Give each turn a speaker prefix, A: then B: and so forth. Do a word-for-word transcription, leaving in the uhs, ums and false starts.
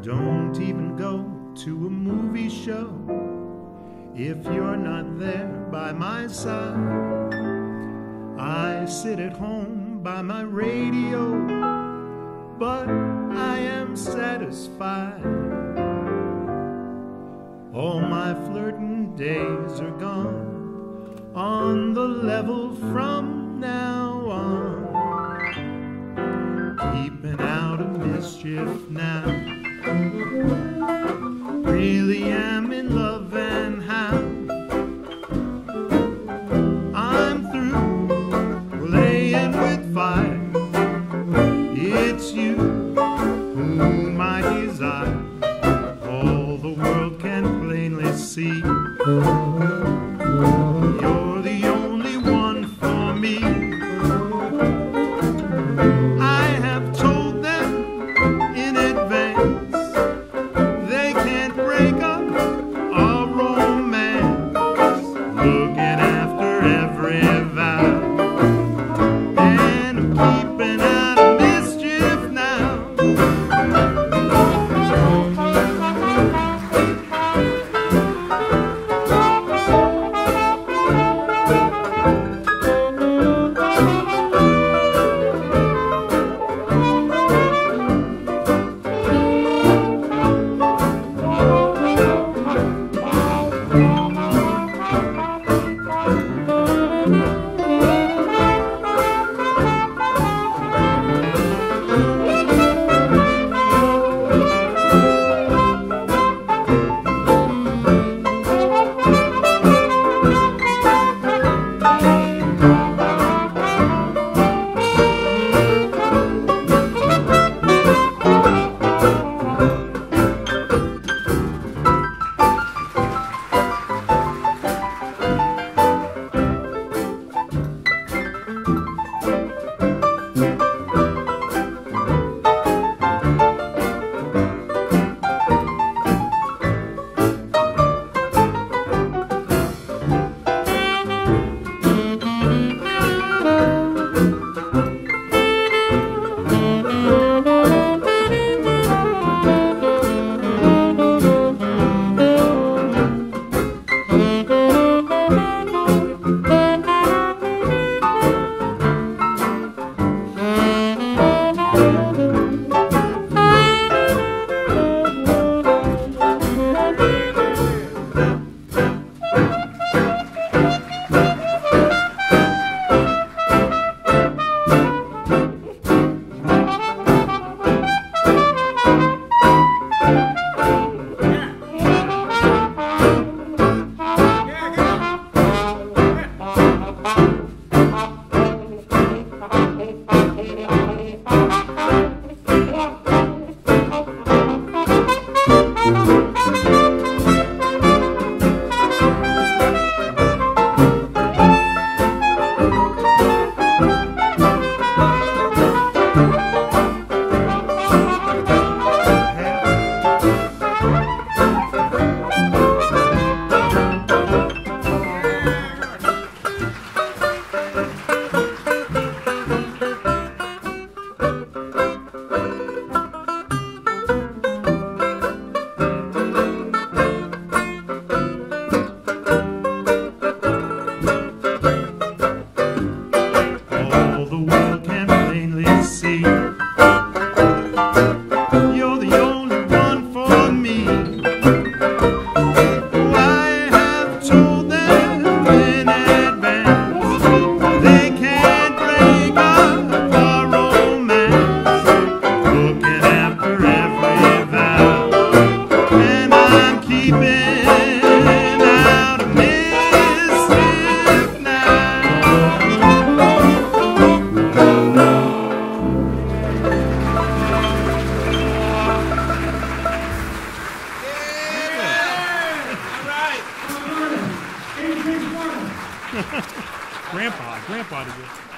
A: don't even go to a movie show if you're not there by my side. I sit at home by my radio, but I am satisfied. All my flirting days are gone, on the level from now on. Keeping out of mischief now, really am in love and how. I'm through playing with fire. It's you whom I desire. All the world can plainly see. You're the only one for me. I have told them in advance they can't break up our romance. Looking after every vow, and I'm keeping out of mischief now.
B: Grandpa, Grandpa did it.